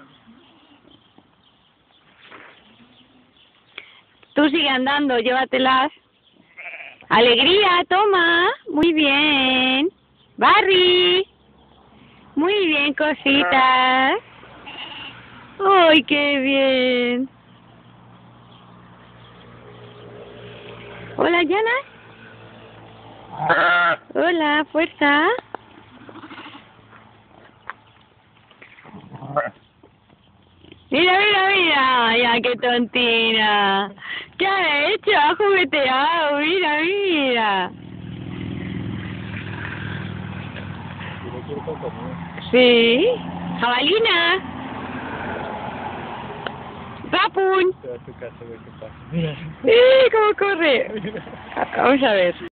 Tú sigue andando, llévatelas. Alegría, toma. Muy bien. Barry. Muy bien, cositas. ¡Ay, qué bien! Hola, Yana. Hola, fuerza. Mira, mira, mira. Ya, qué tontina. ¿Qué ha hecho? Ha jugueteado. Mira, mira. Sí. Jabalina. Papun. Se va a tu casa, a ver qué pasa. Mira. ¡Cómo corre! Vamos a ver.